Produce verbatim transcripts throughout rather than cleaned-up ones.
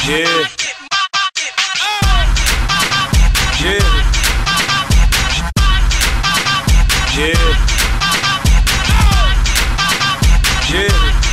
Yeah. Yeah. Yeah. Yeah.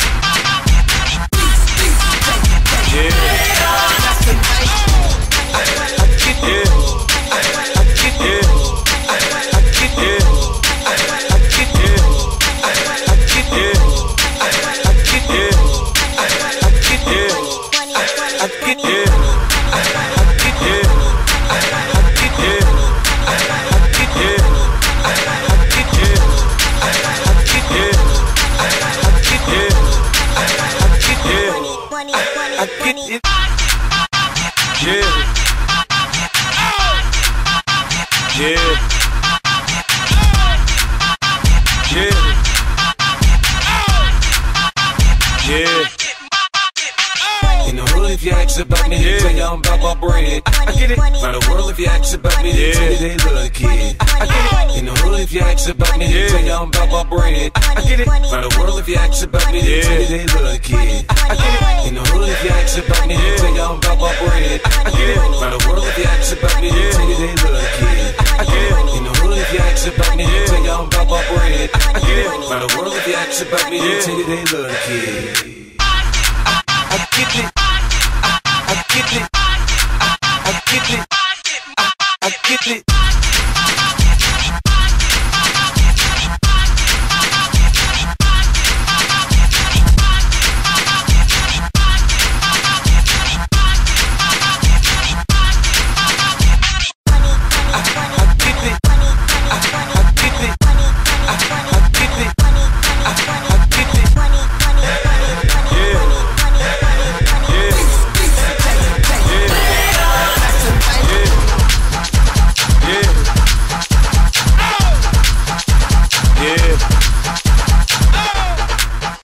I get it. Yeah. Yeah. Yeah. Yeah. In the hood, if you ask about me, they tell you I'm about my bread. I get it. By the world, if you ask about me, they tell you they love the kid. I get it. In the hood, if you ask about me, they tell you I'm about my bread. I get it. By the world, if you ask about me, they tell you they love the kid. I get it. In the hood, if you ask about me, they tell you I'm about my bread. I get it. By the world, if you ask about me, they tell you they love the kid. I get it. In the hood, if you ask about me, they tell you I'm about my bread. I get it. By the world, if you ask about me, they tell you they love the kid. I get it. I get it. I get it. I get it. Yeah.